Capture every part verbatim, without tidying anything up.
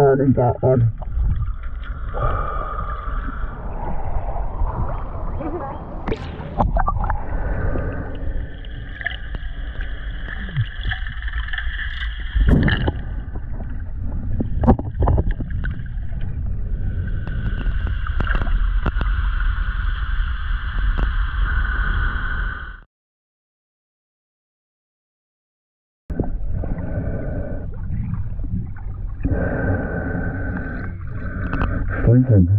learning that one. Lincoln.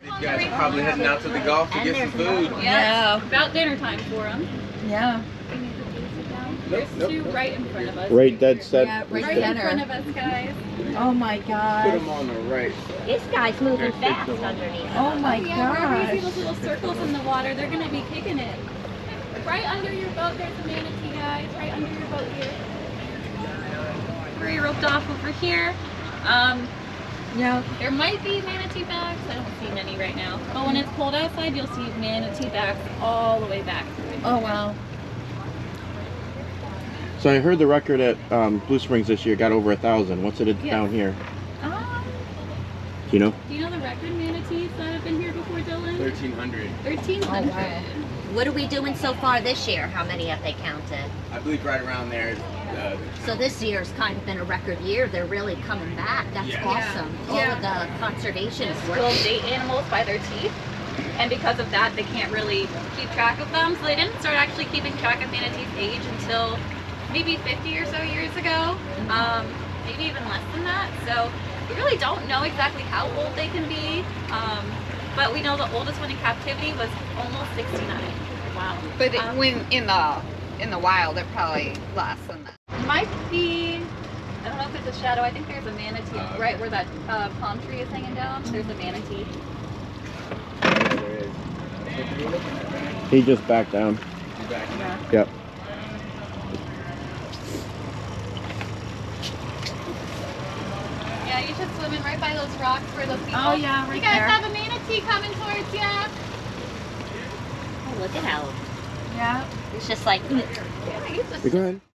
You guys are probably heading out to the Gulf to get some food. Yeah, Yeah. about dinner time for them. Yeah. There's two right in front of us. Right dead set. Yeah, right Right in center. front of us, guys. Oh my Put gosh. them on the right. This guy's moving Okay, fast fix them. underneath. Oh my Yeah, wherever you see gosh. those little circles in the water, they're gonna be kicking it. Right under your boat, there's a manatee, guys. Right under your boat here. We're roped off over here. Um, Yeah. there might be manatee backs. I don't see many right now. But when it's cold outside, you'll see manatee backs all the way back through. Oh wow. So I heard the record at um, Blue Springs this year got over a thousand. What's it Yeah. down here? Um, Do you know? do you know the record manatees that have been here before, Dylan? thirteen hundred. thirteen hundred. Oh, wow. What are we doing so far this year? How many have they counted? I believe right around there. Uh, So this year's kind of been a record year. They're really coming back. That's Yeah. awesome. Yeah. All Yeah. of the conservation is Will great. date animals by their teeth, and because of that, they can't really keep track of them. So they didn't start actually keeping track of manatees' age until maybe fifty or so years ago, um, maybe even less than that. So we really don't know exactly how old they can be, um, but we know the oldest one in captivity was almost sixty-nine. Wow. But it, Um, when in the in the wild, they're probably less than that. Might be, I don't know if it's a shadow. I think there's a manatee Uh, right where that uh, palm tree is hanging down. There's a manatee. there is. He just backed down. You back now? Yep. Yeah, you should swim in right by those rocks where those people. Oh, yeah, right You guys there. have a manatee coming towards you. Oh, look at how Yeah. it's just like. Yeah, you just Go ahead.